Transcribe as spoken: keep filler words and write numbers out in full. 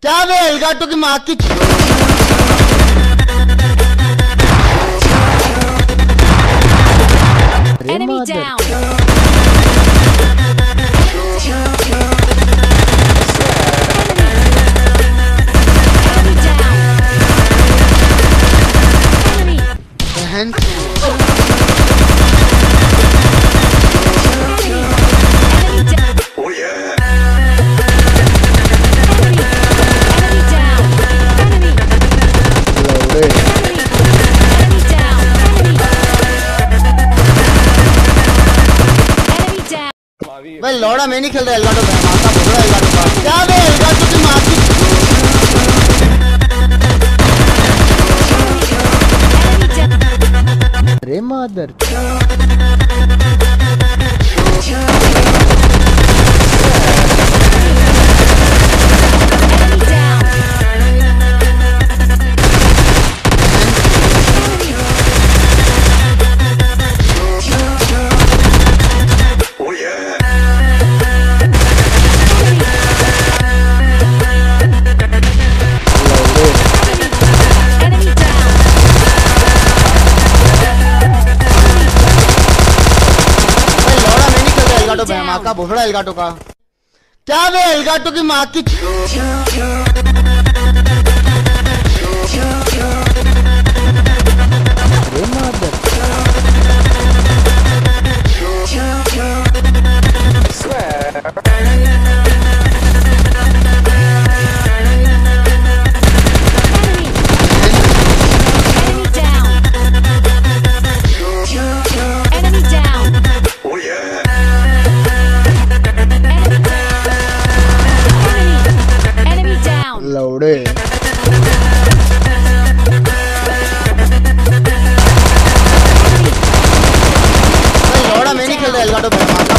क्या बे एलगाटो की माँ की Enemy down. बहन भाई लौड़ा मैं नहीं खेल रहा एलगाटो का माता भोगड़ा एलगाटो का क्या बे एलगाटो की माँ की अरे मादर माँ का भोसड़ा एलगाटो का क्या बे एलगाटो की माँ की अरे मादर लौड़े लौड़ा मैं नहीं खेल रहा एलगाटो पे